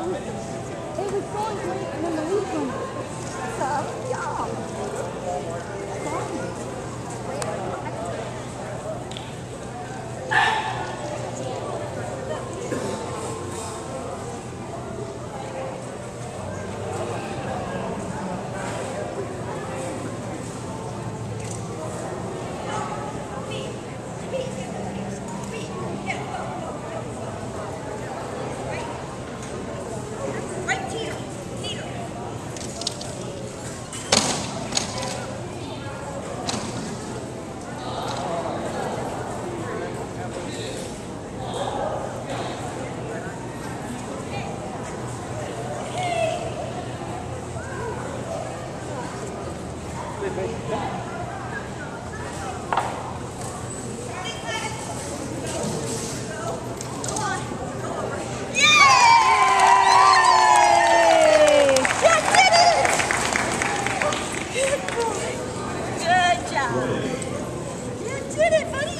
It was going great, and then the leaf went. So, yeah. Good job. You did it, buddy.